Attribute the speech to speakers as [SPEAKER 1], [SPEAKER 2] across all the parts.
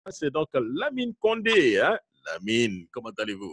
[SPEAKER 1] C'est donc Lamine Condé. Hein? Lamine, comment allez-vous?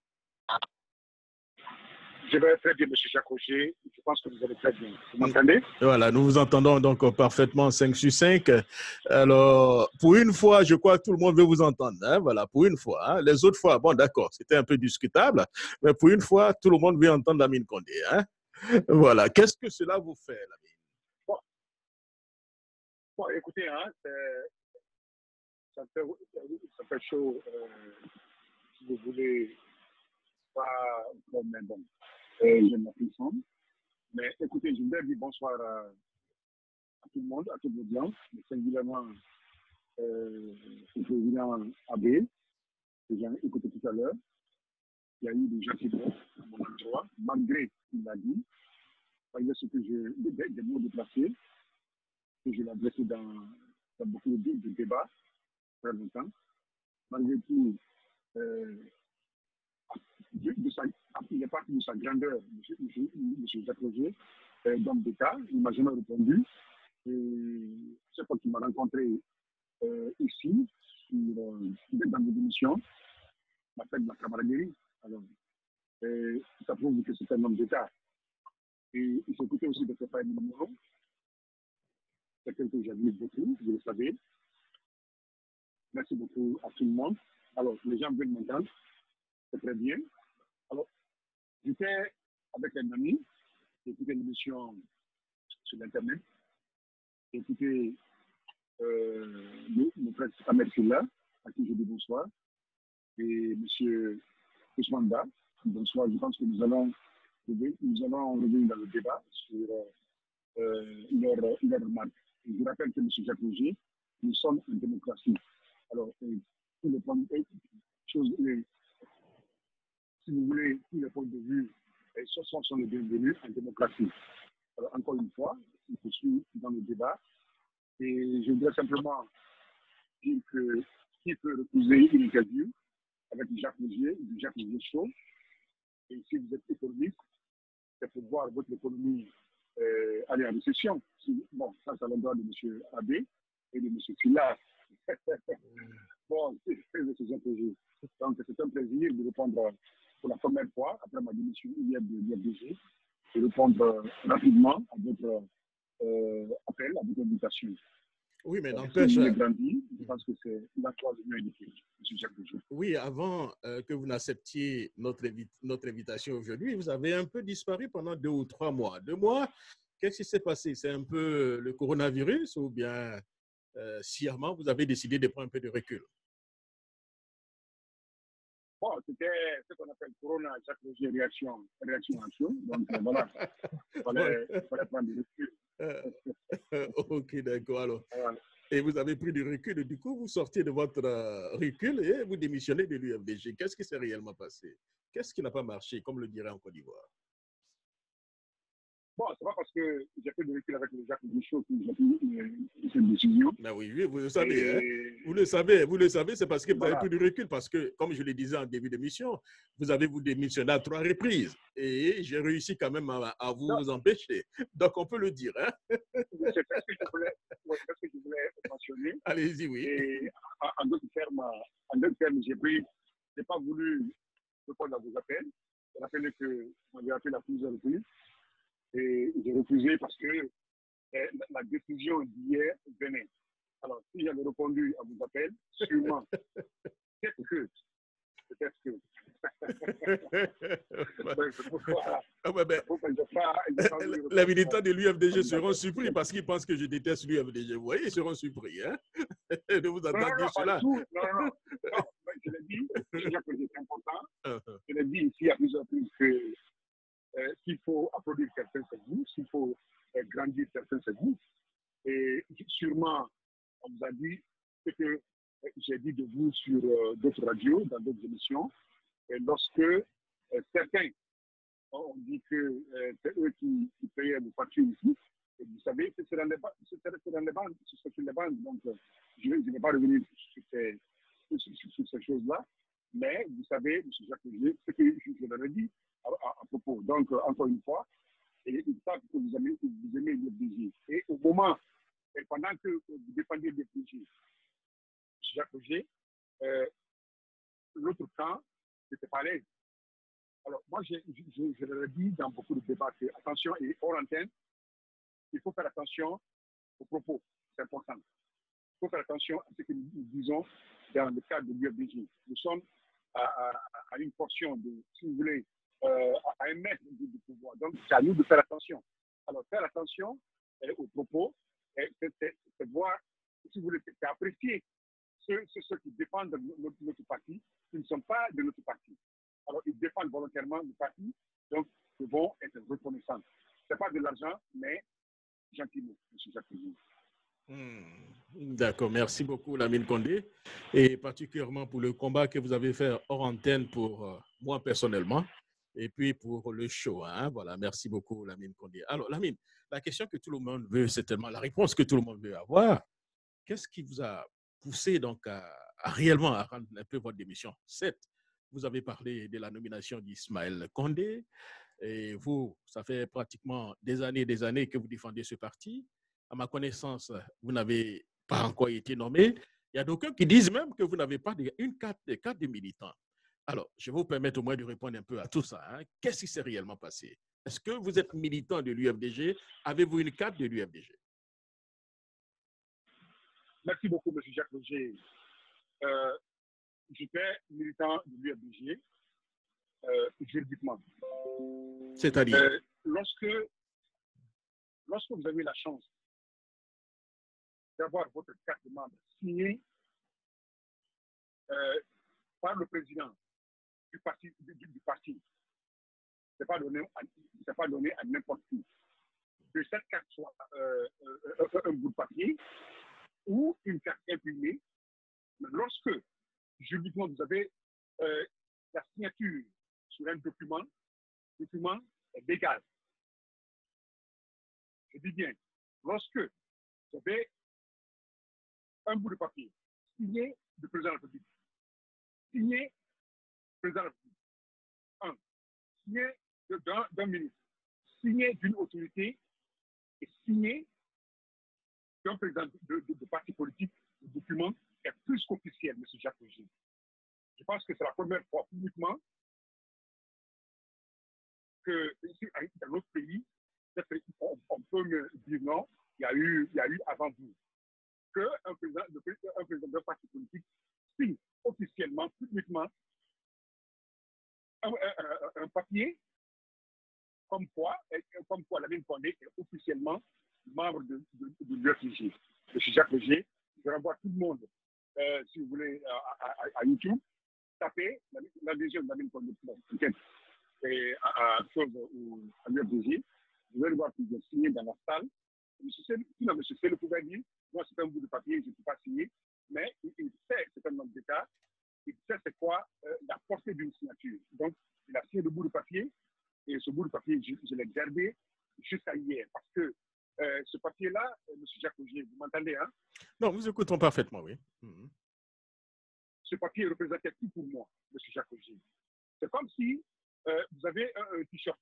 [SPEAKER 2] Je vais très bien, M. Jacques Roger. Je pense que vous allez très bien. Vous m'entendez?
[SPEAKER 1] Voilà, nous vous entendons donc parfaitement 5 sur 5. Alors, pour une fois, je crois que tout le monde veut vous entendre. Hein? Voilà, pour une fois. Hein? Les autres fois, bon, d'accord, c'était un peu discutable. Mais pour une fois, tout le monde veut entendre Lamine Condé. Hein? Voilà, qu'est-ce que cela vous fait, Lamine?
[SPEAKER 2] Bon écoutez, hein, ça fait chaud, si vous voulez, pas bon, mais bon, j'ai ma puissance. Mais écoutez, je voudrais dire bonsoir à tout le monde, à toute l'audience, mais singulièrement au président Abbé, que j'ai écouté tout à l'heure. Il y a eu des gens qui vont à mon endroit, malgré ce qu'il a dit, malgré ce que des mots déplacés, que je l'ai adressé dans beaucoup de débats, très longtemps. Malgré tout, il est parti de sa grandeur, M. Jacques Roger, d'homme d'État. Il ne m'a jamais répondu. C'est quand il m'a rencontré ici, dans mes émissions, m'a fait de la camaraderie. Alors, ça prouve que c'est un homme d'État. Et il s'occupait aussi de faire une numéro. C'est quelqu'un que j'admire beaucoup, vous le savez. Merci beaucoup à tout le monde. Alors, les gens veulent m'entendre. C'est très bien. Alors, j'étais avec un ami, j'ai écouté une émission sur l'Internet, j'ai écouté mon frère Ahmed Filla, à qui je dis bonsoir, et M. Ousmanda, bonsoir. Je pense que nous allons revenir dans le débat sur leur remarque. Je rappelle que M. Jacques Roger, nous sommes une démocratie. Alors, tous les points si vous voulez, tous les points de vue sont les bienvenus en démocratie. Alors, encore une fois, je suis dans le débat et je voudrais simplement dire que qui peut refuser une interview avec Jacques Roger, du Jacques Roger Show, et si vous êtes économiste, c'est pour voir votre économie aller en récession. Bon, ça, c'est l'endroit de M. Abbé et de M. Fillard. Bon, c'est M. Jacques Roger. Donc, c'est un plaisir de répondre pour la première fois, après ma démission hier de l'IFDG, de répondre rapidement à votre appel, à votre invitation.
[SPEAKER 1] Oui, mais n'empêche.
[SPEAKER 2] Je pense que c'est la troisième édition, M. Jacques Roger.
[SPEAKER 1] Oui, avant que vous n'acceptiez notre invitation aujourd'hui, vous avez un peu disparu pendant 2 ou 3 mois. 2 mois, qu'est-ce qui s'est passé? C'est un peu le coronavirus ou bien sciemment, vous avez décidé de prendre un peu de recul?
[SPEAKER 2] Bon, c'était ce qu'on appelle Corona, Jacques Roger, réaction à chaud. Donc voilà, il fallait prendre du recul.
[SPEAKER 1] Ok, d'accord. Alors, et vous avez pris du recul, et du coup, vous sortez de votre recul et vous démissionnez de l'UFDG. Qu'est-ce qui s'est réellement passé? Qu'est-ce qui n'a pas marché, comme le dirait en Côte d'Ivoire?
[SPEAKER 2] Bon, c'est pas parce que j'ai pris du recul avec le Jacques Michaud que j'ai pris cette décision.
[SPEAKER 1] Ben oui, vous le savez. Et... hein? Vous le savez, c'est parce que vous avez pris du recul. Parce que, comme je le disais en début d'émission, vous avez vous démissionné à 3 reprises. Et j'ai réussi quand même à vous empêcher. Donc, on peut le dire. Hein?
[SPEAKER 2] C'est ce que je voulais mentionner.
[SPEAKER 1] Allez-y, oui.
[SPEAKER 2] Et en d'autres termes, je n'ai pas voulu répondre à vos appels. Je rappelle que vous m'avez appelé à plusieurs reprises. Et j'ai refusé parce que la décision d'hier venait. Alors, si j'avais répondu à vos appels, sûrement, peut-être que.
[SPEAKER 1] Les militants de l'UFDG seront surpris parce qu'ils pensent que je déteste l'UFDG. Vous voyez, ils seront surpris hein, de vous entendre dire cela.
[SPEAKER 2] Non, je l'ai dit, c'est important. Je l'ai dit ici à plusieurs reprises que s'il faut applaudir certains, c'est vous. S'il faut grandir certains, c'est vous. Et sûrement, on vous a dit ce que j'ai dit de vous sur d'autres radios, dans d'autres émissions. Et lorsque certains ont dit que c'est eux qui payaient vos factures ici, et vous savez, c'est dans les bandes. Donc, je ne vais pas revenir sur ces choses-là. Mais vous savez, M. Jacques Roger, ce que je leur ai dit à propos. Donc, encore une fois, et ils savent que vous aimez le DG. Et au moment, et pendant que vous défendiez le DG, Jacques Roger, l'autre camp n'était pas à l'aise. Alors, moi, je l'ai dit dans beaucoup de débats que, attention, et hors antenne, il faut faire attention aux propos. C'est important. Il faut faire attention à ce que nous disons dans le cadre de l'UFDG. Nous sommes à une portion de, si vous voulez, à un mètre du pouvoir. Donc, c'est à nous de faire attention. Alors, faire attention aux propos, c'est voir, si vous voulez, c'est apprécier ceux qui défendent notre parti, qui ne sont pas de notre parti. Alors, ils défendent volontairement le parti, donc ils vont être reconnaissants. Ce n'est pas de l'argent, mais gentiment, M. Jacques.
[SPEAKER 1] D'accord, merci beaucoup, Lamine Condé, et particulièrement pour le combat que vous avez fait hors antenne pour moi personnellement, et puis pour le show. Hein, voilà, merci beaucoup, Lamine Condé. Alors, Lamine, la question que tout le monde veut, c'est tellement la réponse que tout le monde veut avoir. Qu'est-ce qui vous a poussé donc à réellement à rendre un peu votre démission? Certes, vous avez parlé de la nomination d'Ismaël Condé, et vous, ça fait pratiquement des années que vous défendez ce parti. À ma connaissance, vous n'avez pas encore été nommé. Il y a d'aucuns qui disent même que vous n'avez pas une carte de militant. Alors, je vais vous permettre au moins de répondre un peu à tout ça. Hein. Qu'est-ce qui s'est réellement passé? Est-ce que vous êtes militant de l'UFDG? Avez-vous une carte de l'UFDG?
[SPEAKER 2] Merci beaucoup, M. Jacques Roger. J'étais militant de l'UFDG juridiquement.
[SPEAKER 1] C'est-à-dire
[SPEAKER 2] lorsque vous avez la chance d'avoir votre carte de membre signée par le président du parti, ce n'est pas donné à n'importe qui. Que cette carte soit un bout de papier ou une carte imprimée, mais lorsque juridiquement vous avez la signature sur un document est légal. Je dis bien, lorsque vous avez un bout de papier signé du président de la République, signé du président de la République, signé d'un ministre, signé d'une autorité et signé d'un président de parti politique, le document est plus qu'officiel, M. Jacques Roger. Je pense que c'est la première fois publiquement que dans notre pays, on peut me dire non, il y a eu avant vous, qu'un président d'un parti politique signe officiellement, publiquement, un papier comme quoi Lamine Condé est officiellement membre de l'UFDG. M. Jacques Roger, je renvoie tout le monde, si vous voulez, à YouTube, tapez l'adhésion de Lamine Condé et à l'UFDG. Vous allez voir qu'il est signé dans la salle. M. Sélou pouvait dire, moi c'est un bout de papier, je ne peux pas signer, mais il sait, c'est un homme d'État, il sait c'est quoi la portée d'une signature. Donc, il a signé le bout de papier, et ce bout de papier, je l'ai gardé jusqu'à hier, parce que ce papier-là, M. Jacques Roger, vous m'entendez, hein?
[SPEAKER 1] Non, vous écoutons parfaitement, oui.
[SPEAKER 2] Ce papier représentait tout pour moi, M. Jacques Roger. C'est comme si vous avez un t-shirt.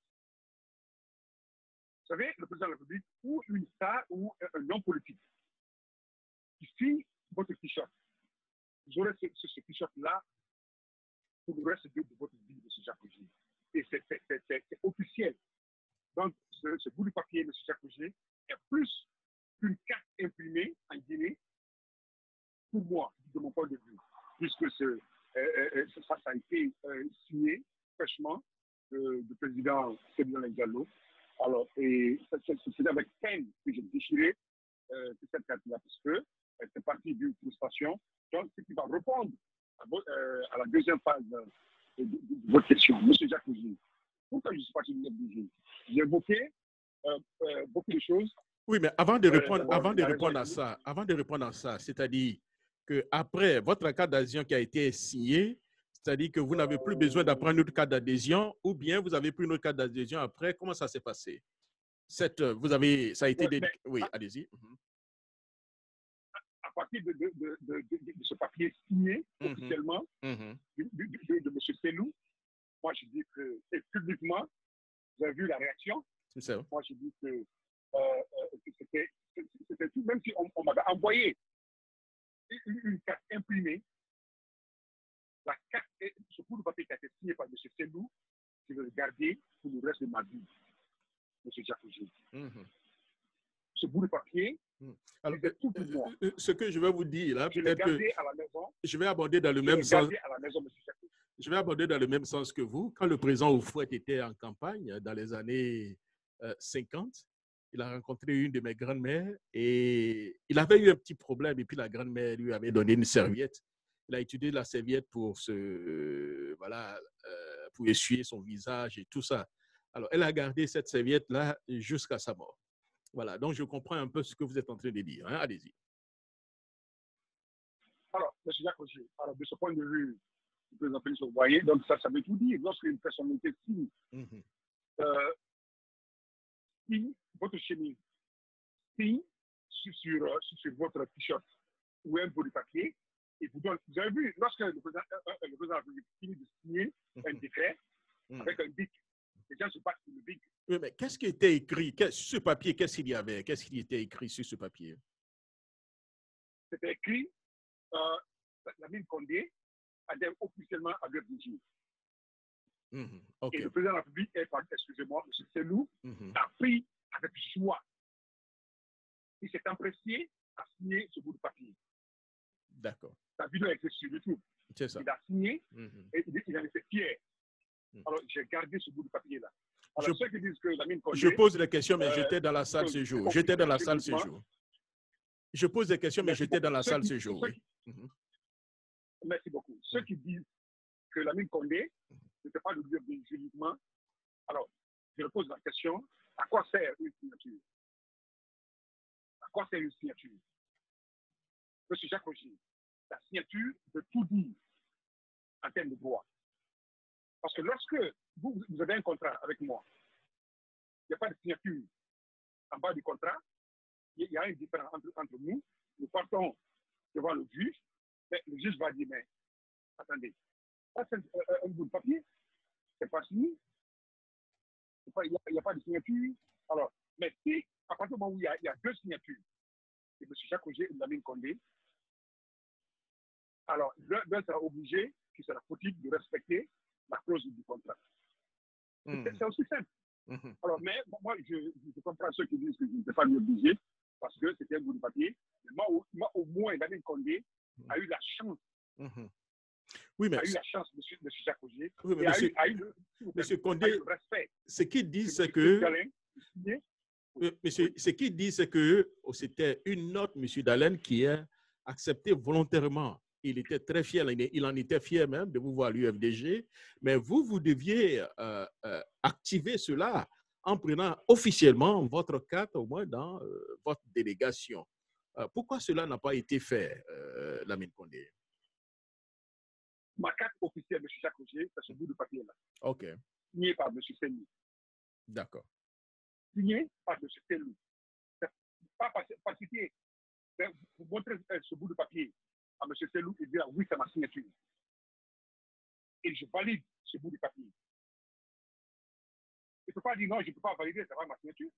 [SPEAKER 2] Vous savez, le président de la République ou une star ou un homme politique qui signe votre t-shirt. Vous aurez ce t-shirt-là pour le reste de votre vie, M. Jacques Roger. Et c'est officiel. Donc, ce bout de papier, M. Jacques Roger, est plus qu'une carte imprimée en Guinée pour moi, de mon point de vue, puisque ça a été signé fraîchement du président Sébastien Diallo. Alors, et c'est avec peine que j'ai déchiré cette carte-là, parce que c'est parti d'une frustration. Donc, ce qui va répondre à la deuxième phase de votre question, M. Jacques Roger. Pourquoi je suis parti de l'UFDG? J'ai évoqué beaucoup de choses.
[SPEAKER 1] Oui, mais avant de répondre à ça, c'est-à-dire qu'après votre carte d'adhésion qui a été signée, c'est-à-dire que vous n'avez plus besoin d'apprendre une autre carte d'adhésion, ou bien vous avez pris une autre carte d'adhésion après, comment ça s'est passé? Ça a été oui, allez-y.
[SPEAKER 2] À partir de ce papier signé officiellement de M. Sélou, moi je dis que, et publiquement, vous avez vu la réaction. Moi je dis que c'était tout, même si on m'avait envoyé une carte imprimée. La carte, ce bout de papier qui a été signé par M. Selou, je vais le garder pour le reste de ma vie, M. Jacques Auger. Ce bout de papier,
[SPEAKER 1] alors,
[SPEAKER 2] c'est tout pour moi.
[SPEAKER 1] Ce que je vais vous dire, là, peut-être que
[SPEAKER 2] à la maison,
[SPEAKER 1] je vais aborder dans le même sens.
[SPEAKER 2] à la maison, M. Jacques Auger.
[SPEAKER 1] Je vais aborder dans le même sens que vous. Quand le président Houphouët était en campagne dans les années 50, il a rencontré une de mes grandes-mères et il avait eu un petit problème et puis la grand-mère lui avait donné une serviette. Il a utilisé la serviette pour pour essuyer son visage et tout ça. Alors, elle a gardé cette serviette-là jusqu'à sa mort. Voilà, donc je comprends un peu ce que vous êtes en train de dire. Hein? Allez-y.
[SPEAKER 2] Alors, M. Jacques Auger, de ce point de vue, le président Félix Houphouët, donc ça veut tout dire. Lorsqu'une personnalité signe, signe votre chemise, signe sur votre t-shirt ou un bout de papier, et vous donne. Vous avez vu, lorsque le président finit de signer un décret avec un bic, les gens se battent pour le bic.
[SPEAKER 1] Oui, mais qu'est-ce qui était écrit sur ce papier? Qu'est-ce qu'il y avait? Qu'est-ce qui était écrit sur ce papier?
[SPEAKER 2] C'était écrit Lamine Condé adhère officiellement à l'UFDG.
[SPEAKER 1] Okay.
[SPEAKER 2] Et le président de la République, excusez-moi, M. Selou, a pris avec joie. Il s'est empressé à signer ce bout de papier.
[SPEAKER 1] D'accord.
[SPEAKER 2] La vidéo est sur YouTube.
[SPEAKER 1] C'est ça.
[SPEAKER 2] Il a signé et il en était fier. Alors, j'ai gardé ce bout de papier-là. Alors, ceux qui disent que Lamine Condé...
[SPEAKER 1] Je pose des questions, mais j'étais dans la salle ce jour. J'étais dans la salle ce jour. Je pose des questions, mais j'étais dans la salle ce jour.
[SPEAKER 2] Merci beaucoup. Ceux qui disent que Lamine Condé ne fait pas le lieu juridiquement, alors, je pose la question, à quoi sert une signature? À quoi sert une signature? Monsieur Jacques Auger, la signature veut tout dire en termes de droit. Parce que lorsque vous avez un contrat avec moi, il n'y a pas de signature en bas du contrat, il y a un différent entre nous, nous partons devant le juge, mais le juge va dire, mais attendez, ça c'est un bout de papier, c'est pas signé, il n'y a pas de signature. Alors, mais si, à partir du moment où il y a deux signatures, et M. Jacques Auger et Lamine Condé, alors l'un sera obligé, qui sera fautif, de respecter la clause du contrat. C'est aussi simple. Alors, mais moi, je comprends ceux qui disent que je ne peux pas m'y obliger parce que c'était un bout de papier. Mais moi, au moins, Lamine Condé a eu la chance.
[SPEAKER 1] Oui, mais...
[SPEAKER 2] a eu la chance, M. Jacques Auger.
[SPEAKER 1] Oui, mais monsieur Condé,
[SPEAKER 2] le respect.
[SPEAKER 1] Ce qu'il dit, c'est que... Ce qu'il dit, c'est que c'était une note, M. Dallène, qui a accepté volontairement. Il était très fier, il en était fier même de vous voir à l'UFDG, mais vous deviez activer cela en prenant officiellement votre carte, au moins dans votre délégation. Pourquoi cela n'a pas été fait, Lamine Condé?
[SPEAKER 2] Ma carte officielle, M. Jacques Auger, c'est ce bout de papier-là.
[SPEAKER 1] OK.
[SPEAKER 2] Signé par M. Selou.
[SPEAKER 1] D'accord.
[SPEAKER 2] Signé par M. Selou. Pas cité. Vous montrez ce bout de papier à M. Selou et dire oui, c'est ma signature. Et je valide ce bout de papier. Il ne peut pas dire non, je ne peux pas valider, c'est pas ma signature.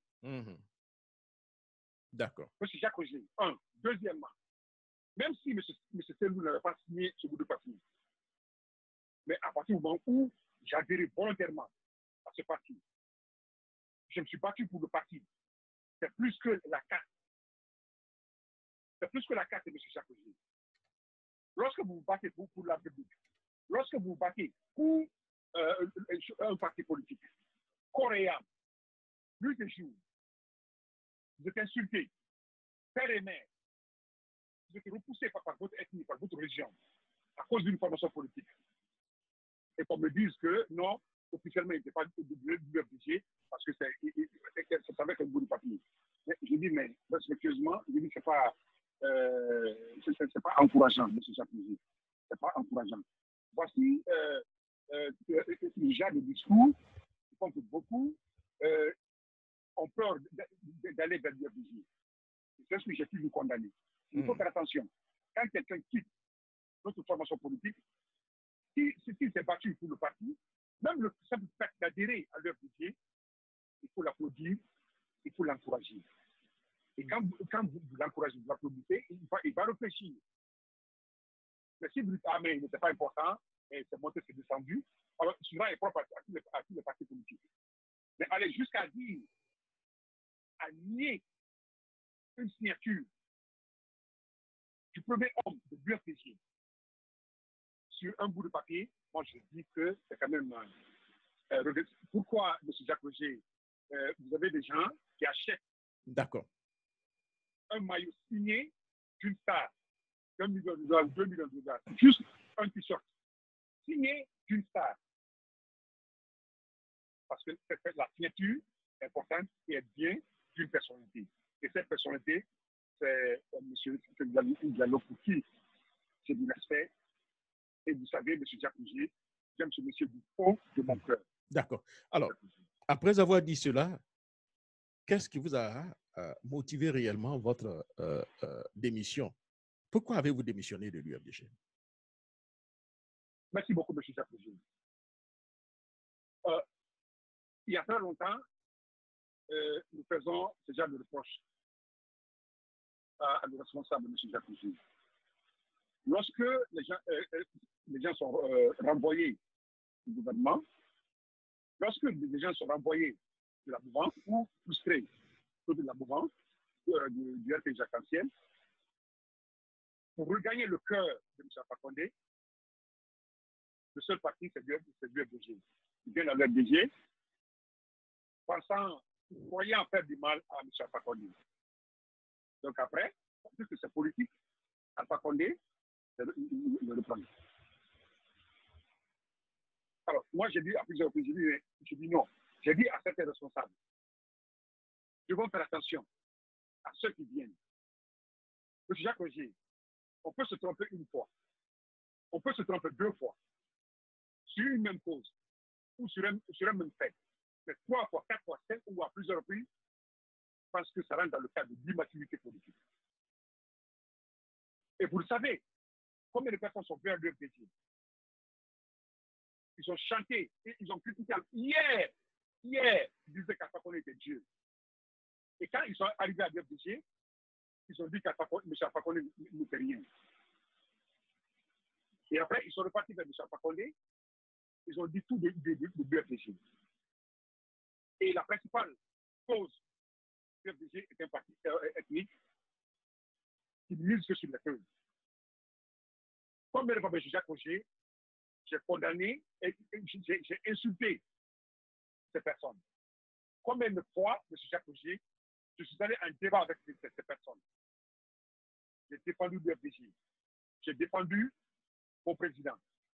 [SPEAKER 1] D'accord.
[SPEAKER 2] M. Jacques Auger, un. Deuxièmement, même si M. Selou n'avait pas signé ce bout de papier, mais à partir du moment où j'ai adhéré volontairement à ce parti, je me suis battu pour le parti. C'est plus que la carte. C'est plus que la carte de M. Jacques Auger. Lorsque vous vous battez pour la République, lorsque vous vous battez pour un parti politique, corps et âme, nuit et jour, vous êtes insulté, père et mère, vous êtes repoussé par votre ethnie, par votre religion, à cause d'une formation politique. Et qu'on me dise que non, officiellement, il n'était pas obligé parce que c'est avec un bout de papier. Je dis, mais respectueusement, je dis, c'est pas encourageant, M. Jacques Auger. C'est pas encourageant. Voici le genre de discours qui font que beaucoup ont peur d'aller vers l'UFDG. C'est ce que j'ai toujours condamné. Il faut faire attention. Quand quelqu'un quitte notre formation politique, s'il s'est battu pour le parti, même le simple fait d'adhérer à l'UFDG, il faut l'applaudir, il faut l'encourager. Et quand vous l'encouragez, vous l'applaudissez, il va réfléchir. Mais si vous dites, ah, mais il n'était pas important, et c'est monté, c'est descendu, alors celui-là est propre à tous les partis politiques. Mais aller jusqu'à dire, à nier une signature du premier homme de l'UFDG sur un bout de papier, moi je dis que c'est quand même pourquoi, M. Jacques Roger, vous avez des gens qui achètent un maillot signé d'une star, $1 million, $2 millions, juste un t-shirt signé d'une star. Parce que la signature est importante et est bien d'une personnalité. Et cette personnalité, c'est M. Diallo pour qui j'ai du respect. Et vous savez, M. Jacques Roger, j'aime ce monsieur du fond de mon cœur.
[SPEAKER 1] D'accord. Alors, après avoir dit cela, qu'est-ce qui vous a motivé réellement votre démission? Pourquoi avez-vous démissionné de l'UFDG?
[SPEAKER 2] Merci beaucoup, M. Jacques Roger. Il y a très longtemps, nous faisons ce genre de reproches à nos responsables, M. Jacques Roger. Lorsque les gens sont renvoyés du gouvernement, lorsque les gens sont renvoyés de la mouvance ou frustrés de la mouvance du RPG arc-en-ciel, pour regagner le cœur de M. Fakonde, le seul parti, c'est l'UFDG. Il vient à l'UFDG, croyant faire du mal à M. Fakonde. Donc après, puisque c'est politique, Fakonde, le reprendre. Alors, moi, j'ai dit à plusieurs reprises, je dis non. J'ai dit à certains responsables, devons faire attention à ceux qui viennent. M. Jacques Roger, on peut se tromper une fois. On peut se tromper 2 fois. Sur une même cause ou sur un même fait. Mais 3 fois, 4 fois, 5 ou à plusieurs reprises, parce que ça rentre dans le cadre de l'immaturité politique. Et vous le savez, combien de personnes sont venues à l'UFDG? Ils ont chanté et ils ont critiqué. Hier, ils disaient qu'Alpha était Dieu. Et quand ils sont arrivés à l'UFDG, ils ont dit qu'Alpha Condé ne fait rien. Et après, ils sont repartis vers M. Alpha Condé. Ils ont dit tout de l'UFDG. Et la principale cause de l'UFDG est un parti ethnique qui ne mise que sur les feuilles. Comme le M. Jacques Roger, j'ai condamné et j'ai insulté ces personnes. Combien de fois, M. Jacques Roger, je suis allé en débat avec ces personnes. J'ai défendu l'UFDG. J'ai défendu mon président.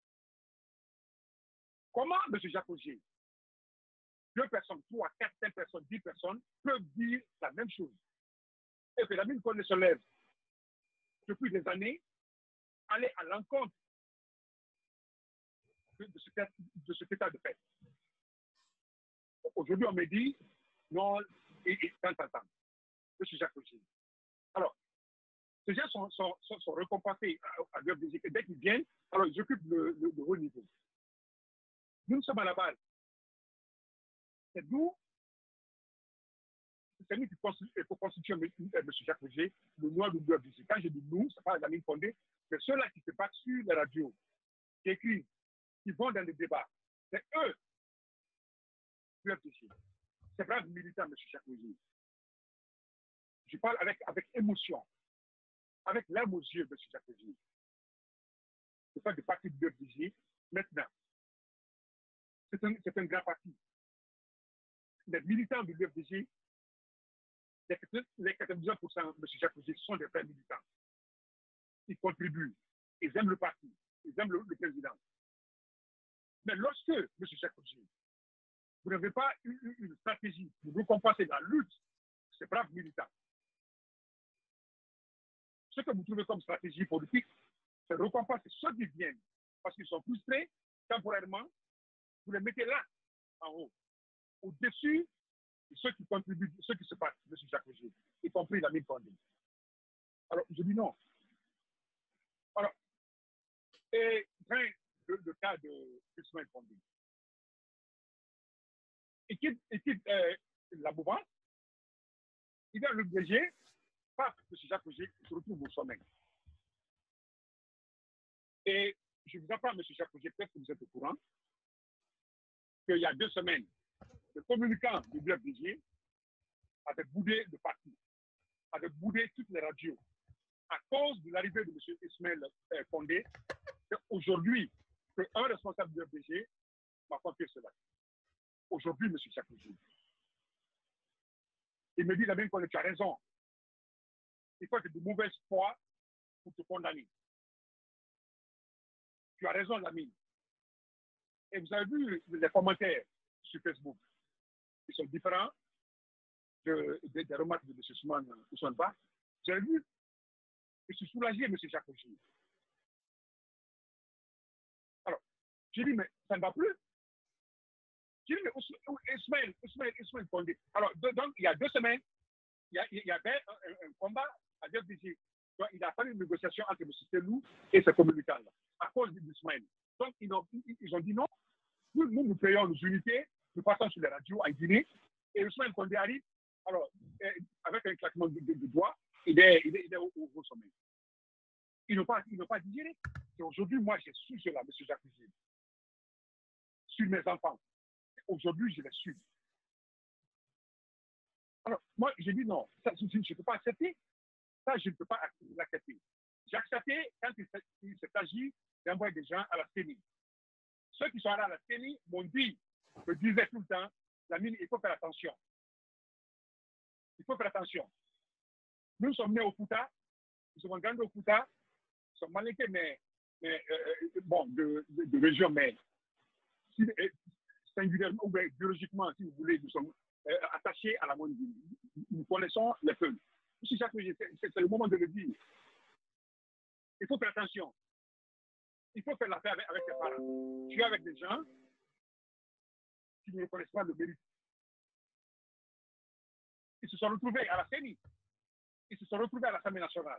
[SPEAKER 2] Comment, M. Jacques Roger, 2 personnes, 3, 4, 5 personnes, 10 personnes peuvent dire la même chose? Et que la mine qu'on se lève depuis des années, aller à l'encontre de cet état de fait. Aujourd'hui, on me dit, non, tant. M. Jacques Roger. Alors, ces gens sont récompensés à l'UFDG. Dès qu'ils viennent, alors ils occupent le haut niveau. Nous sommes à la base. C'est nous qui constituons M. Jacques Roger, le noir de l'UFDG. Quand je dis nous, ce n'est pas la mine fondée, c'est ceux-là qui se battent sur la radio, qui écrivent, qui vont dans les débats. C'est eux, l'UFDG. C'est brave militant, M. Jacques Roger. Je parle avec émotion, avec larmes aux yeux, M. Jacques Roger. C'est pas de parti de l'UFDG. Maintenant, c'est un grand parti. Les militants de l'UFDG, les 99%, M. Jacques Roger, sont des vrais militants. Ils contribuent. Ils aiment le parti. Ils aiment le président. Mais lorsque, M. Jacques Roger, vous n'avez pas une stratégie pour récompenser la lutte de ces braves militants, ce que vous trouvez comme stratégie politique, c'est récompenser ceux qui viennent parce qu'ils sont frustrés temporairement. Vous les mettez là, en haut, au-dessus de ceux qui contribuent, ceux qui se battent, M. Jacques Roger, y compris la mine fondée. Alors, je dis non. Alors, et le cas de Ismaël Fondé. Il quitte la mouvance, il vient le DG, paf, M. Jacques Roger se retrouve au sommet. Et je vous apprends, M. Jacques Roger, peut-être que vous êtes au courant, qu'il y a 2 semaines, le communicant du BFDG avait boudé le parti, avait boudé toutes les radios à cause de l'arrivée de M. Ismaël Condé. Aujourd'hui, qu'un responsable du BFDG m'a confié cela. Aujourd'hui, M. Jacques Roger. Il me dit, Lamine Condé, tu as raison. Il faut être de mauvaise foi pour te condamner. Tu as raison, Lamine. Et vous avez vu les commentaires sur Facebook. Ils sont différents des remarques de M. Ousmane Ba. Vous avez vu? Je suis soulagé, M. Jacques Roger. Alors, j'ai dit, mais ça ne va plus. J'ai dit, mais Ismaël Condé. Alors, donc, il y a 2 semaines, il y avait un combat à DFDG. Donc, il a fallu une négociation entre M. Selou et ses communicants-là, à cause d'Ismaël. Donc, ils ont dit non, nous payons nos unités, nous passons sur les radios en Guinée, et Ismaël Condé arrive, alors, avec un claquement de doigts, il est au sommet. Ils n'ont pas digéré. Et aujourd'hui, moi, j'ai su cela, M. Jacques Roger, sur mes enfants. Aujourd'hui, je les suis. Alors, moi, j'ai dit non, ça, je ne peux pas accepter. Ça, je ne peux pas l'accepter. J'ai accepté quand il s'est agi d'envoyer des gens à la CENI. Ceux qui sont allés à la CENI me disaient tout le temps, Lamine, il faut faire attention. Il faut faire attention. Nous sommes nés au Fouta, nous sommes grandis au Fouta, nous sommes malinqués, mais bon, de région, mais singulièrement ou biologiquement, si vous voulez, nous sommes attachés à la Mondiale. Nous connaissons les peuples. C'est le moment de le dire. Il faut faire attention. Il faut faire l'affaire avec tes parents. Tu es avec des gens qui ne reconnaissent pas le mérite. Ils se sont retrouvés à la CENI. Ils se sont retrouvés à l'Assemblée nationale.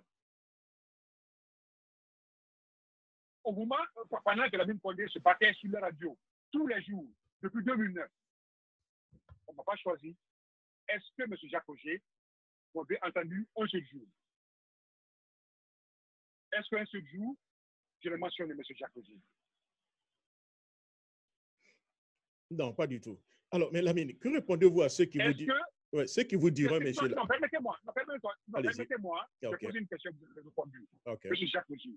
[SPEAKER 2] Au moment, pendant que Lamine Condé se battait sur la radio, tous les jours, depuis 2009, on ne m'a pas choisi. Est-ce que M. Jacques Roger m'avait entendu un seul jour? Est-ce qu'un seul jour, je l'ai mentionné, M. Jacques Roger?
[SPEAKER 1] Non, pas du tout. Alors, mais Lamine, que répondez-vous à ceux qui vous disent? Ouais, ceux qui vous diront, monsieur.
[SPEAKER 2] Non, permettez-moi. Permettez-moi de poser une question que vous avez répondu.
[SPEAKER 1] Okay.
[SPEAKER 2] M. Jacques Roger.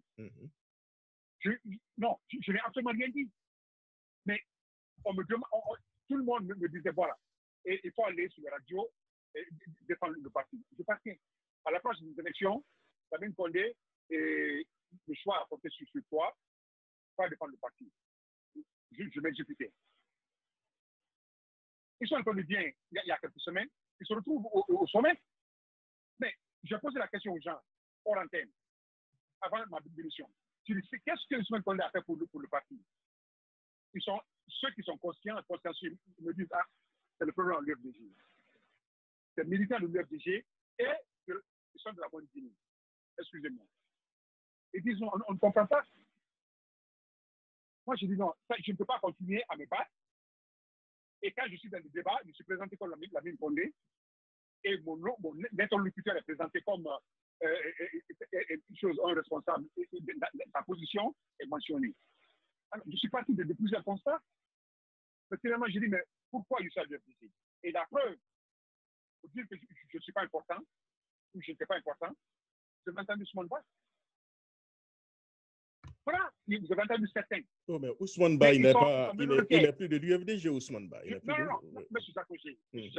[SPEAKER 2] Non, je n'ai absolument rien dit. Mais on me demande, tout le monde me disait, voilà, et il faut aller sur la radio et défendre le parti. Je partais. À l'approche des élections, Lamine Condé et le choix à porter sur toi, pas défendre le parti. Je m'exécutais. Ils sont entendus bien il y a quelques semaines, ils se retrouvent au sommet. Mais j'ai posé la question aux gens, hors antenne, avant ma démission. Je dis, qu'est-ce que Ousmane Condé a fait pour le parti? Ceux qui sont consciencieux, me disent, ah, c'est le problème de l'UFDG. C'est le militant de l'UFDG et ils sont de la bonne Guinée. Excusez-moi. Ils disent, on ne comprend pas. Moi, je dis non, je ne peux pas continuer à me battre. Et quand je suis dans le débat, je suis présenté comme Lamine Condé et mon interlocuteur est présenté comme un responsable. Sa position est mentionnée. Alors, je suis parti de plusieurs constats. Mais finalement, je dis, mais pourquoi je suis à l'UFDG? Et la preuve, pour dire que je ne suis pas important, ou je n'étais pas important, vous avez entendu Ousmane Ba? Voilà, vous avez entendu certains.
[SPEAKER 1] Oh, mais Ousmane Ba, il n'est plus de l'UFDG, Ousmane Ba.
[SPEAKER 2] Non, M. Jacques Roger.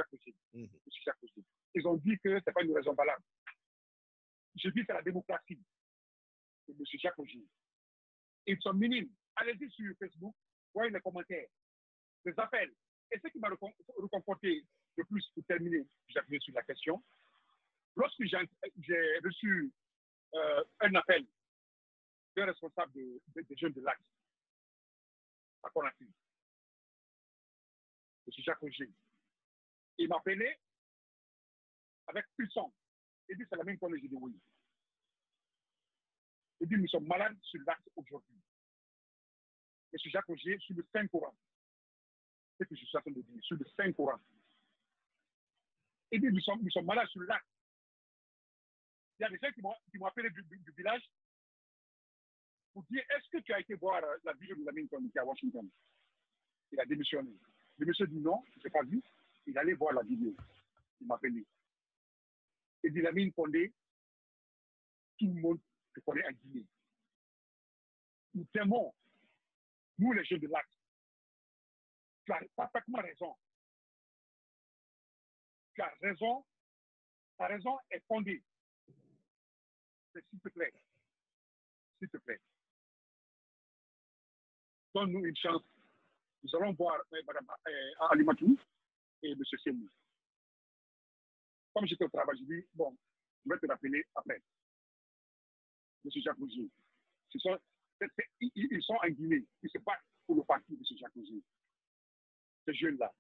[SPEAKER 2] Ils ont dit que ce n'est pas une raison valable. Je dis que c'est la démocratie de M. Jacques Roger. Ils sont minimes. Allez-y sur Facebook, voyez les commentaires, les appels. Et ce qui m'a reconforté de plus pour terminer, j'appuie sur la question, lorsque j'ai reçu un appel d'un responsable des jeunes de l'Axe à Conakry, M. Jacques Roger, il m'a appelé avec puissance. Il dit, c'est la même chose, j'ai dit oui. Il dit, nous sommes malades sur l'Axe aujourd'hui. M. Jacques Roger, sur le Saint-Coran, c'est ce que je suis en train de dire, sur le Saint-Coran. Il dit, nous sommes malades sur l'Axe. Il y a des gens qui m'ont appelé du village. pour dire est-ce que tu as été voir la vidéo de Lamine Condé qui est à Washington? Il a démissionné. Le monsieur dit non, je n'ai pas vu. Il allait voir la vidéo. Il m'a appelé. Il dit Lamine Condé, tout le monde te connaît en Guinée. Nous t'aimons, nous les jeunes de l'Axe. Tu as parfaitement raison. Tu as raison. Ta raison est fondée. Mais s'il te plaît, donne-nous une chance. Nous allons voir Mme Alimatou et M. Semou. Comme j'étais au travail, je dis, bon, je vais te rappeler après. M. Jacques Rougier. Ils sont en Guinée. Ils se battent pour le parti de M. Jacques Rougier. Ces jeunes-là.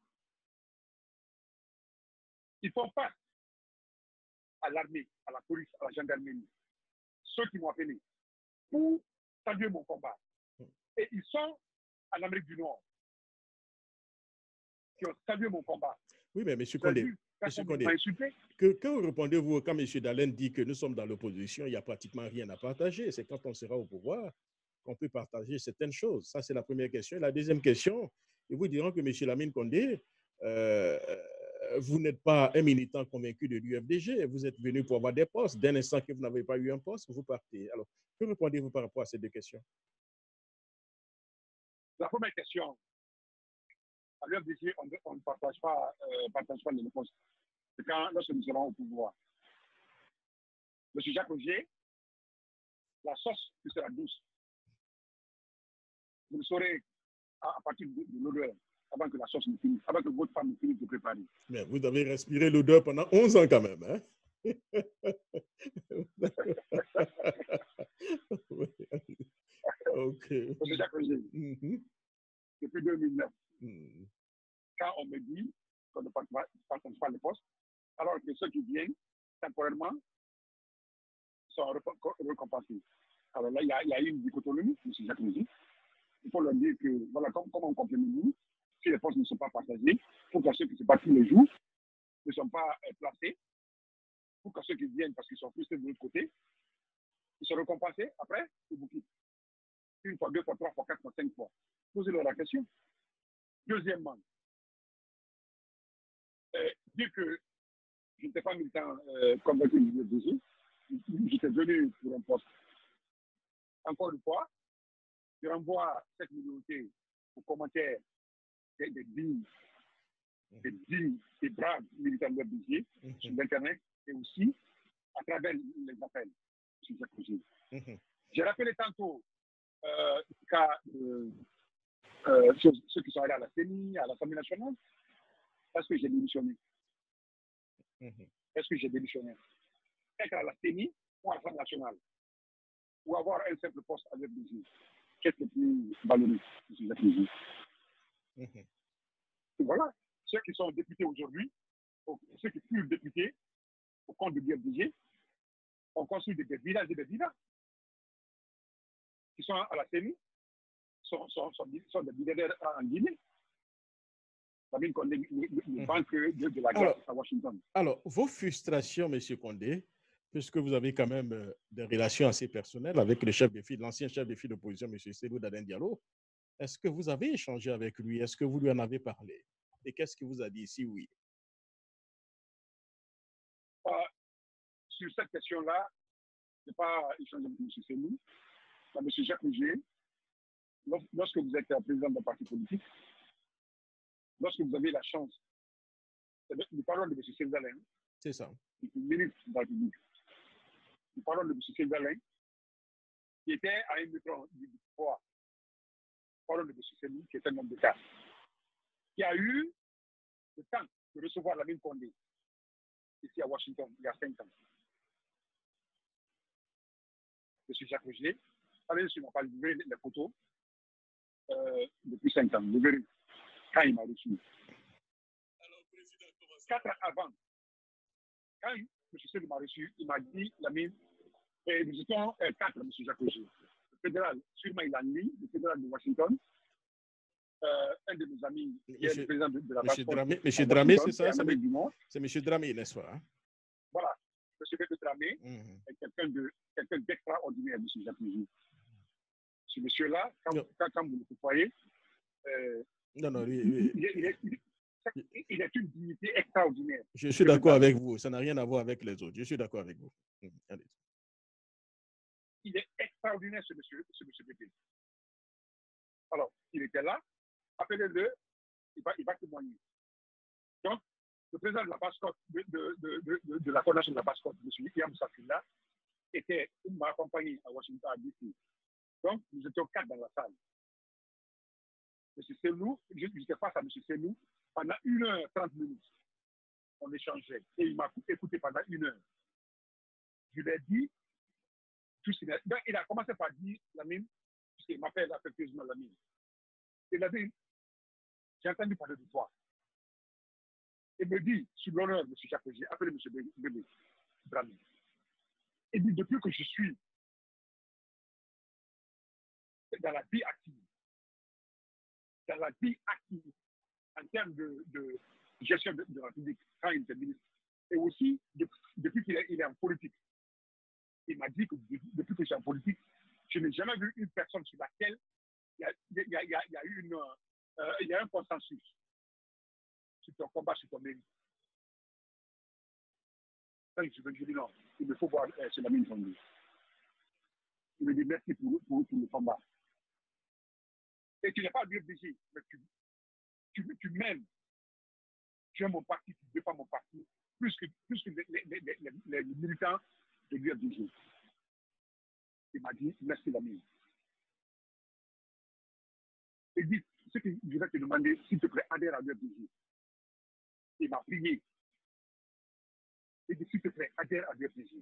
[SPEAKER 2] Ils font face à l'armée, à la police, à la gendarmerie. Ceux qui m'ont appelé pour saluer mon combat. Et ils sont en Amérique du Nord qui ont salué mon combat.
[SPEAKER 1] Oui, mais M. Condé, que répondez-vous quand M. Dalein dit que nous sommes dans l'opposition, il n'y a pratiquement rien à partager? C'est quand on sera au pouvoir qu'on peut partager certaines choses. Ça, c'est la première question. Et la deuxième question, ils vous diront que M. Lamine Condé, vous n'êtes pas un militant convaincu de l'UFDG. Vous êtes venu pour avoir des postes. Dès l'instant que vous n'avez pas eu un poste, vous partez. Alors, que répondez-vous par rapport à ces deux questions?
[SPEAKER 2] La première question, à l'UFDG, on ne partage pas les postes. C'est quand lorsque nous serons au pouvoir. M. Jacques Rougier, la sauce qui sera douce. Vous le saurez à partir de l'odeur, avant que la sauce ne finisse, avant que votre femme ne finisse de préparer.
[SPEAKER 1] Mais vous avez respiré l'odeur pendant 11 ans quand même, hein? Ok.
[SPEAKER 2] M. Jacques Rougier, depuis 2009, quand on me dit qu'on ne partage pas les postes, alors que ceux qui viennent temporairement sont récompensés. Alors là, il y a eu une dichotomie, M. Jacques Rougier. Il faut leur dire que, voilà, comme on complémente, si les postes ne sont pas partagés, pour que ceux qui se battent tous les jours ne sont pas placés, pour que ceux qui viennent parce qu'ils sont frustrés de l'autre côté, ils sont récompensés, après, ils vous quittent. Une fois, deux fois, trois fois, quatre fois, cinq fois. Posez-leur la question. Deuxièmement, dire que je n'étais pas militant convaincu du UFDG, j'étais venu pour un poste. Encore une fois, je renvoie cette minorité aux commentaires des dignes et braves militants de l'UFDG sur l'Internet et aussi à travers les appels sur Jacques Rougier. J'ai rappelé tantôt ceux qui sont allés à la CENI, à l'Assemblée nationale. Est-ce que j'ai démissionné? Est-ce que j'ai démissionné? Être à la CENI ou à l'Assemblée nationale? Ou avoir un simple poste à l'UFDG? Qu'est-ce qui est plus valorisé? Voilà. Ceux qui sont députés aujourd'hui, ceux qui furent députés au compte de l'UFDG, ont construit des villages et des villas qui sont à la CENI, sont des milliardaires en Guinée. Les banques de la glace à Washington.
[SPEAKER 1] Alors, vos frustrations, M. Condé, puisque vous avez quand même des relations assez personnelles avec le chef de file, l'ancien chef de file d'opposition, M. Cellou Dalein Diallo, est-ce que vous avez échangé avec lui? Est-ce que vous lui en avez parlé? Et qu'est-ce qu'il vous a dit si oui?
[SPEAKER 2] Sur cette question-là, je n'ai pas échangé avec M. Cellou. M. Jacques Rougier, lorsque vous êtes président d'un parti politique, lorsque vous avez la chance, nous parlons de M. Cellou Dalein,
[SPEAKER 1] c'est ça,
[SPEAKER 2] ministre de la République. Nous parlons de M. Cellou Dalein, qui était à un micro du pouvoir. Nous parlons de M. Cellou, qui est un homme d'État, qui a eu le temps de recevoir Lamine Condé ici à Washington il y a 5 ans. M. Jacques Rougier, allez sur ma page, vous verrez les photos depuis 5 ans. Vous verrez quand il m'a reçu. 4 ans avant, quand M. Cellou m'a reçu, il m'a dit, Lamine, nous étions 4, M. Jacques Rougier. Le fédéral, sûrement il a mis, le fédéral de Washington, un de nos amis, qui est le président de la base.
[SPEAKER 1] M. Dramé, c'est ça? C'est M. Dramé, n'est-ce pas? Hein?
[SPEAKER 2] Voilà. M. Dramé est quelqu'un d'extraordinaire, M. Jacques Rougier. Ce monsieur-là, quand vous le côtoyez,
[SPEAKER 1] non,
[SPEAKER 2] il est une dignité extraordinaire.
[SPEAKER 1] Je suis d'accord avec vous. Ça n'a rien à voir avec les autres. Je suis d'accord avec vous. Allez.
[SPEAKER 2] Il est extraordinaire, ce monsieur Pépé. Alors, il était là. Appelez-le, il va témoigner. Donc, le président de la Basse-Côte, de la Fondation de la Basse-Côte, M. Yam Safila, m'a accompagné à Washington, à DC. Donc, nous étions 4 dans la salle. M. Selou, j'étais face à M. Selou pendant 1h30. On échangeait. Et il m'a écouté pendant 1 heure. Je lui ai dit, il a commencé par dire Lamine, puisqu'il m'appelle affectueusement Lamine. Il a dit, j'ai entendu parler de toi. Il me dit, sur l'honneur de M. Jacques, j'ai appelé M. Bébé Brami. Il dit, depuis que je suis dans la vie active, en termes de gestion de la République, quand il était ministre, et aussi depuis qu'il est en politique, il m'a dit que depuis que je suis en politique, je n'ai jamais vu une personne sur laquelle il y a un consensus sur ton combat, sur ton mérite. Quand je dis non, il me faut voir c'est la même chose. Il me dit merci pour le combat. Et tu n'es pas bien obligé, mais tu m'aimes. Tu aimes mon parti, tu ne veux pas mon parti, plus que les militants de l'UFDG. Il m'a dit merci l'ami. Il dit ce que je vais te demander, s'il te plaît, adhère à l'UFDG. Il m'a prié. Il dit s'il te plaît, adhère à l'UFDG.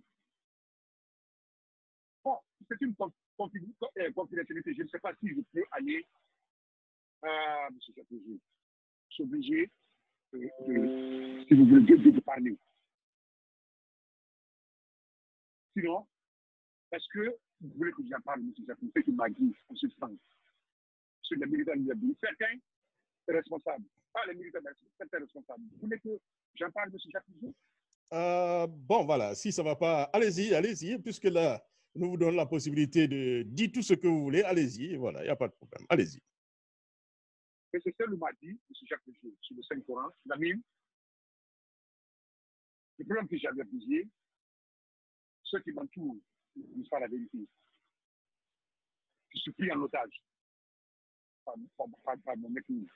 [SPEAKER 2] Bon, c'est une confidentialité. Je ne sais pas si je peux aller à M. Chapouji. Je suis obligé si vous voulez, de parler. Sinon, est-ce que vous voulez que j'en parle, M. Chapouji? C'est qu'il m'a dit en substance sur les militants de l'UFDG. Certains responsables, pas les militants, mais certains responsables. Vous voulez que j'en parle, M. Chapouji?
[SPEAKER 1] Bon, voilà, si ça ne va pas, allez-y, puisque là, nous vous donnons la possibilité de dire tout ce que vous voulez, allez-y, voilà, il n'y a pas de problème, allez-y.
[SPEAKER 2] Et c'est ce qu'il m'a dit, M. Jacques Lejeune, sur le Saint-Coran, Lamine, le problème que j'avais posé, ceux qui m'entourent ne disent pas la vérité. Je suis pris en otage par mon épouse.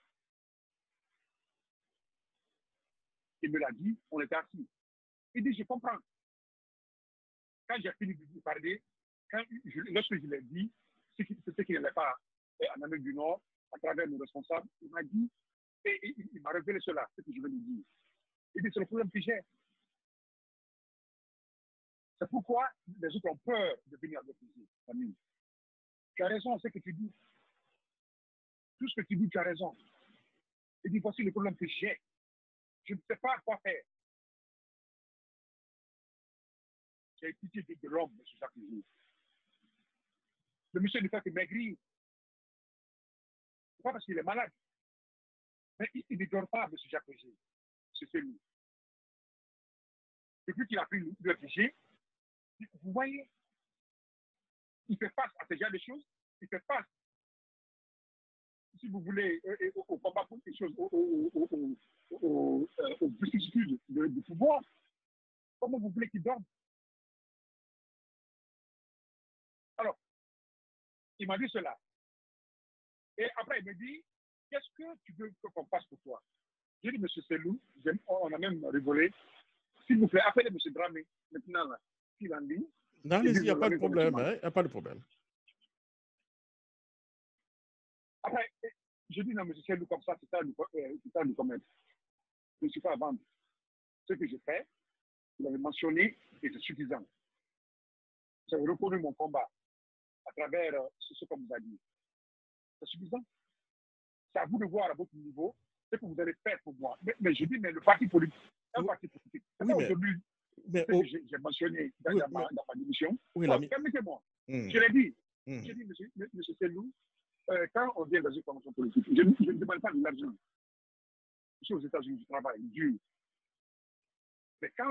[SPEAKER 2] Il me l'a dit, on était assis. Il dit, je comprends. Quand j'ai fini de lui parler, lorsque je l'ai dit, c'était qu'il n'allait pas en Amérique du Nord, à travers nos responsables, il m'a dit, et il m'a révélé cela, ce que je vais lui dire. Il dit, c'est le problème que j'ai. C'est pourquoi les autres ont peur de venir avec nous. Tu as raison, c'est ce que tu dis. Tout ce que tu dis, tu as raison. Il dit, voici le problème que j'ai. Je ne sais pas quoi faire. J'ai pitié de l'homme, M. Jacques Lejeune. Le monsieur ne fait que maigrir. Pas parce qu'il est malade. Mais il ne dort pas, M. Jacques Lejeune. C'est celui. Depuis qu'il a pris le réfugié, vous voyez, il fait face à ce genre de choses. Il fait face, si vous voulez, au combat pour quelque chose, aux vicissitudes du pouvoir. Comment vous voulez qu'il dorme? Alors, il m'a dit cela. Et après, il me dit, qu'est-ce que tu veux qu'on fasse pour toi? J'ai dit, M. Selou, on a même rigolé. S'il vous plaît, appelez M. Dramé, maintenant, là, s'il en ligne.
[SPEAKER 1] Non, il n'y a pas de problème, il n'y a pas de problème.
[SPEAKER 2] Après, je dis, non, M. Selou, comme ça, c'est ça nous commettre. Je ne suis pas à vendre. Ce que je fais, vous l'avez mentionné, et c'est suffisant. Vous avez reconnu mon combat à travers ce qu'on vous a dit. C'est suffisant. C'est à vous de voir à votre niveau ce que vous allez faire pour moi. Mais je dis, mais le parti politique, un parti politique. C'est aujourd'hui que j'ai mentionné dans ma démission. Permettez-moi. Je l'ai dit. J'ai dit, M. Selou, quand on vient dans une formation politique, je ne demande pas de l'argent. Je suis aux États-Unis, je travaille dur. Mais quand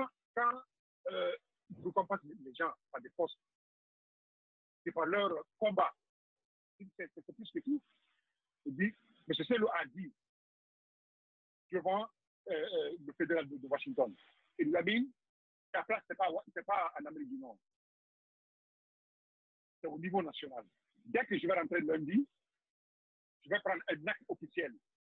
[SPEAKER 2] vous comprenez les gens par des postes, c'est par leur combat c'est plus que tout. Il dit, M. Selou a dit devant le fédéral de Washington. Et il a dit, la place, ce n'est pas en Amérique du Nord. C'est au niveau national. Dès que je vais rentrer lundi, je vais prendre un acte officiel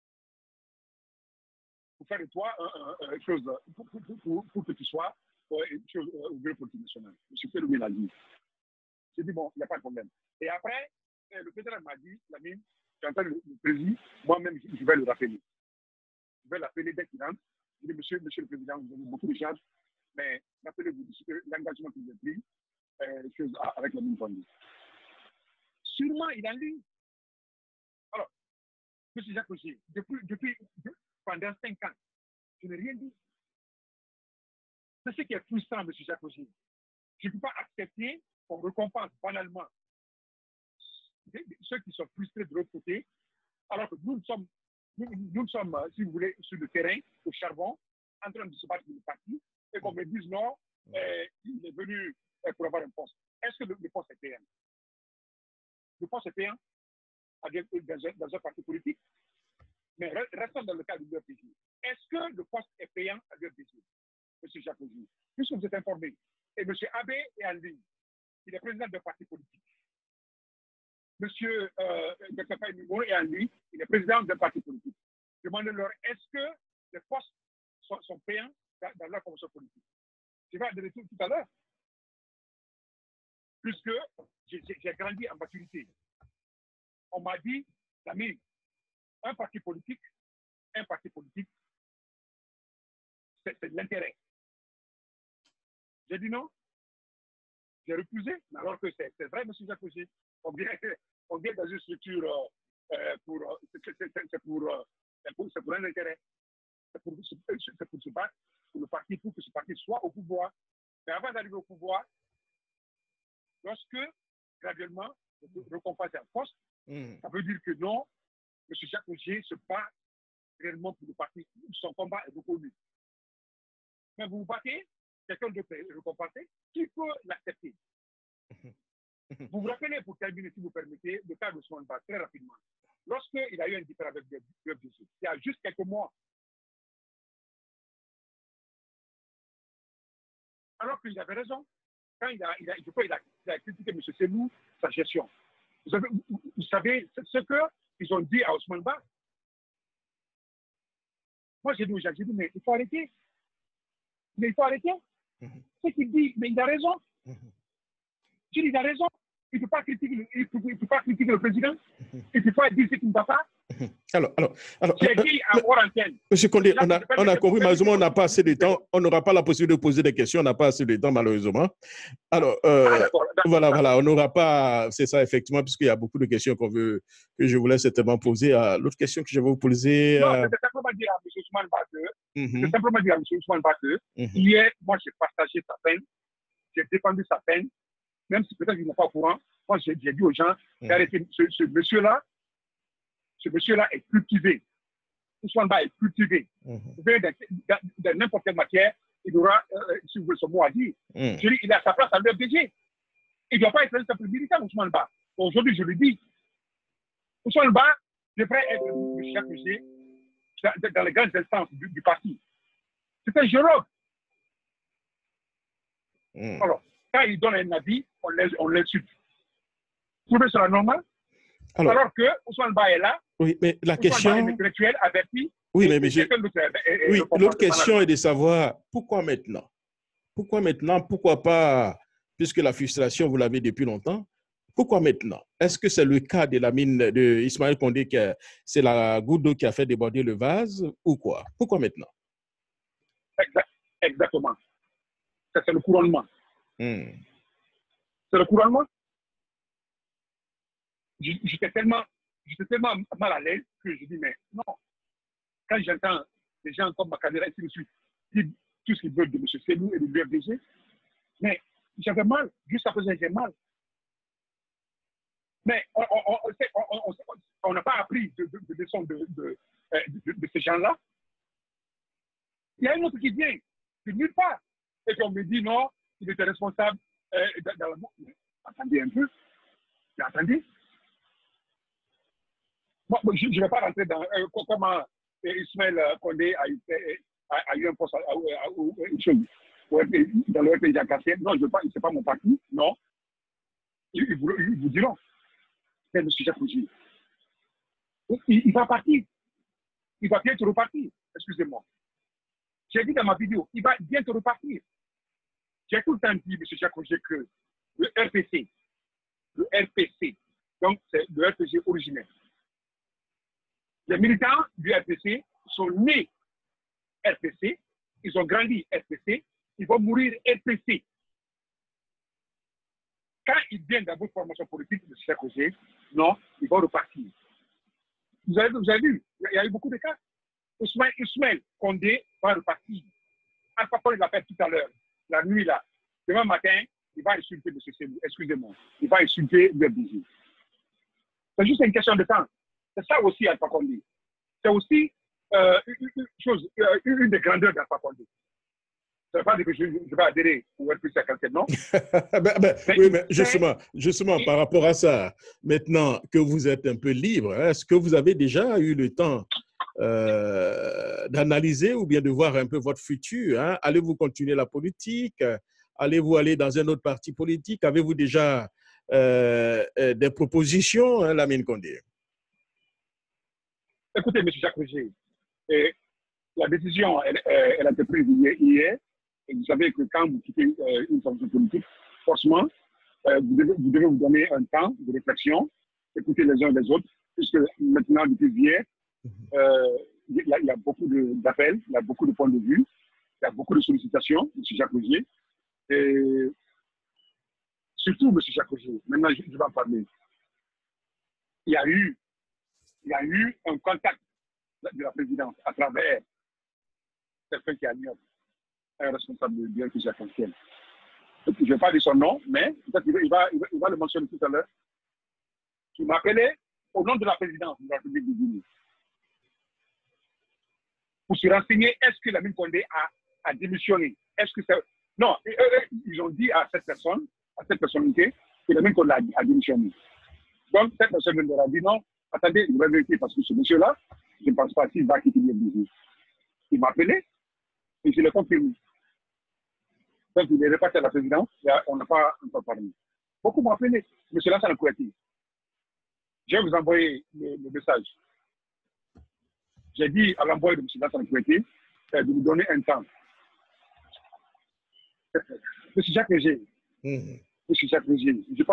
[SPEAKER 2] pour faire de toi une chose, pour que tu sois une chose au bureau politique national. M. Selou l'a dit. J'ai dit, bon, il n'y a pas de problème. Et après, le fédéral m'a dit, Lamine, j'ai entendu le président, moi-même, je vais le rappeler. Je vais l'appeler dès qu'il rentre. Je dis, monsieur le président, vous avez beaucoup de charges, mais rappelez-vous l'engagement que vous avez pris avec la Mine. Sûrement, il a lu. Alors, M. Jacques Augier, pendant 5 ans, je n'ai rien dit. C'est ce qui est frustrant, M. Jacques Augier. Je ne peux pas accepter qu'on récompense banalement ceux qui sont frustrés de l'autre côté, alors que nous sommes, si vous voulez, sur le terrain, au charbon, en train de se battre pour le parti, et qu'on me dise non, il est venu pour avoir un poste. Est-ce que le poste est payant? Le poste est payant dans un parti politique, mais restons dans le cas de l'URPJ. Est-ce que le poste est payant à l'URPJ, M. Jacques Augier? Puisque vous êtes informé, et M. Abbé est en ligne, il est président d'un parti politique. Monsieur Dr. Faye-Mimo est en ligne, il est président d'un parti politique. Demandez-leur, est-ce que les postes sont payants dans leur fonction politique? Je vais adresser tout à l'heure. Puisque j'ai grandi en maturité. On m'a dit, Lamine, un parti politique, c'est de l'intérêt. J'ai dit non. J'ai refusé, alors que c'est vrai, M. Jacques Augier. On vient dans une structure c'est pour un intérêt. C'est pour se battre pour le parti, pour que ce parti soit au pouvoir. Mais avant d'arriver au pouvoir, lorsque, graduellement, on récompense un poste, ça veut dire que non, M. Jacques Augier se bat réellement pour le parti. Son combat est reconnu. Mais vous vous battez, quelqu'un d'autre est récompensé, qui peut l'accepter. Vous vous rappelez, pour terminer, si vous permettez, le cas de Ousmane Ba, très rapidement. Lorsqu'il a eu un différend avec l'UFDC, il y a juste quelques mois, alors qu'il avait raison, quand il a critiqué M. Selou, sa gestion. Vous savez ce qu'ils ont dit à Ousmane Ba? Moi, j'ai dit aux gens, mais il faut arrêter. Mais il faut arrêter. Ce qu'il dit, mais il a raison. J'ai dit, il a raison. Il ne peut pas critiquer le président. Il ne peut pas dire ce qu'il ne va pas.
[SPEAKER 1] Alors,
[SPEAKER 2] j'ai dit à Warantène.
[SPEAKER 1] Monsieur Condé, on a compris, malheureusement, on n'a pas assez de temps. On n'aura pas la possibilité de poser des questions. On n'a pas assez de temps, malheureusement. Alors, voilà, on n'aura pas. C'est ça, effectivement, puisqu'il y a beaucoup de questions que je voulais certainement poser. L'autre question que je vais vous poser.
[SPEAKER 2] Non, c'est simplement dire à M. Ousmane Ba hier, moi, j'ai partagé sa peine. J'ai défendu sa peine. Même si peut-être qu'il n'est pas au courant, moi, j'ai dit aux gens d'arrêter. Ce monsieur-là est cultivé. Ousmane Ba est cultivé. Vous verrez, dans n'importe quelle matière, il aura, si vous voulez, son mot à dire. Je dis, il a sa place à l'UFDG. Il ne doit pas être un simple militant, Ousmane Ba. Aujourd'hui, je le dis. Ousmane Ba devrait être le chef dans les grandes instances du parti. C'est un géologue. Alors, quand il donne un avis, on l'insulte. Vous trouvez cela normal? Alors que Ousmane Ba est là.
[SPEAKER 1] Oui, mais la question.
[SPEAKER 2] Est intellectuel, averti.
[SPEAKER 1] Oui, mais l'autre question est de savoir pourquoi maintenant? Pourquoi maintenant? Pourquoi pas, puisque la frustration, vous l'avez depuis longtemps, pourquoi maintenant? Est-ce que c'est le cas de la mine de Ismaël Condé, c'est la goutte d'eau qui a fait déborder le vase ou quoi? Pourquoi maintenant?
[SPEAKER 2] Exactement. C'est le couronnement. C'est le couronnement. J'étais tellement mal à l'aise que je dis, mais non. Quand j'entends des gens comme Makadera et ainsi de suite dire tout ce qu'ils veulent de M. Selou et de l'UFDG, mais j'avais mal. Jusqu'à présent, j'ai mal. Mais on n'a pas appris de leçons de ces gens-là. Il y a un autre qui vient de nulle part. Et qu'on me dit non, il était responsable dans la... Attendez un peu. Attendez. Moi, je ne vais pas rentrer dans comment Ismaël Condé a eu un poste dans le RPG Cassien. Non, ce n'est pas mon parti. Non. Ils vous diront. C'est M. Jacques Rougier. Il va partir. Il va bientôt repartir. Excusez-moi. J'ai dit dans ma vidéo, il va bientôt repartir. J'ai tout le temps dit, M. Jacques Rougier, que le RPC, donc c'est le RPG originel. Les militants du RPC sont nés RPC, ils ont grandi RPC, ils vont mourir RPC. Quand ils viennent dans votre formation politique de Cheikh Rougier, non, ils vont repartir. Vous avez vu, il y a eu beaucoup de cas. Ismaël Condé va repartir. Alpha Condé l'appelle tout à l'heure, la nuit là. Demain matin, il va insulter M. Sebou, excusez-moi. Il va insulter le BG. C'est juste une question de temps. C'est ça aussi Alpha Condé. C'est aussi une des grandeurs d'Alpha Condé. Ça ne veut pas dire que je vais adhérer au RPC à quelqu'un, non?
[SPEAKER 1] Oui, mais justement, par rapport à ça, maintenant que vous êtes un peu libre, est-ce que vous avez déjà eu le temps d'analyser ou bien de voir un peu votre futur, hein? Allez-vous continuer la politique? Allez-vous aller dans un autre parti politique? Avez-vous déjà des propositions, hein, Lamine Condé?
[SPEAKER 2] Écoutez, M. Jacques Rougier, la décision, elle a été prise hier. Et vous savez que quand vous quittez une fonction politique, forcément, vous devez vous donner un temps de réflexion, écouter les uns les autres, puisque maintenant, depuis hier, il y a beaucoup d'appels, il y a beaucoup de points de vue, il y a beaucoup de sollicitations, M. Jacques Rougier. Et surtout, M. Jacques Rougier, maintenant je vais en parler. Il y a eu un contact de la présidence à travers quelqu'un qui a mis un responsable de RPC Arc-en-Ciel. Je ne vais pas dire son nom, mais peut-être qu'il va le mentionner tout à l'heure. Il m'a appelé au nom de la présidence de la République du Guinée pour se renseigner, est-ce que Lamine Condé a démissionné? Est-ce que c'est... Non, ils ont dit à cette personnalité, que Lamine Condé a démissionné. Donc, cette personne leur a dit non, attendez, je vais vérifier parce que ce monsieur-là, je ne pense pas qu'il va quitter le business. Il m'a appelé et je l'ai confirmé. Donc, il est reparti à la présidence, et on n'a pas encore parlé. Beaucoup m'ont appelé, monsieur Lassana Kouyaté. Je vais vous envoyer le message. J'ai dit à l'envoyé de monsieur Lassana Kouyaté de vous donner un temps. Monsieur Jacques Rougier, monsieur Jacques Rougier,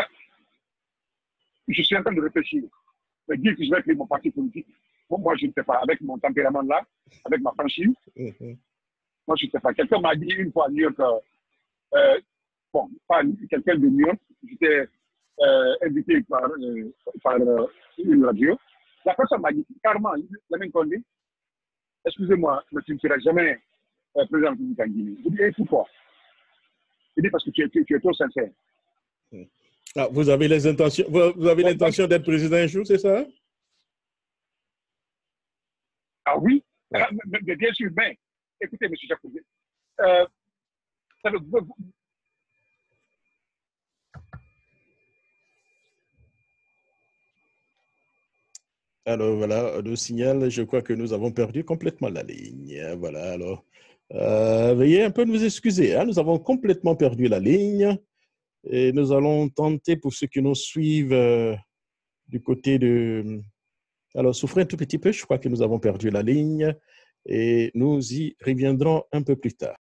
[SPEAKER 2] je suis en train de réfléchir. Mais dire que je vais créer mon parti politique, moi je ne sais pas, avec mon tempérament là, avec ma franchise, moi je ne sais pas. Quelqu'un m'a dit une fois à New York, bon, pas quelqu'un de New York, j'étais invité par une radio. La personne m'a dit carrément, Lamine Condé, excusez-moi, mais tu ne seras jamais président de la République en Guinée. Je dis, et pourquoi? Je dis, parce que tu es trop sincère.
[SPEAKER 1] Ah, vous avez l'intention d'être président un jour, c'est ça?
[SPEAKER 2] Ah oui, mais bien sûr, mais écoutez, M. Jacques Rougier,
[SPEAKER 1] alors voilà, le signal, je crois que nous avons perdu complètement la ligne. Voilà, alors, veuillez un peu nous excuser, hein, nous avons complètement perdu la ligne et nous allons tenter pour ceux qui nous suivent du côté de... Alors, souffrez un tout petit peu, je crois que nous avons perdu la ligne et nous y reviendrons un peu plus tard.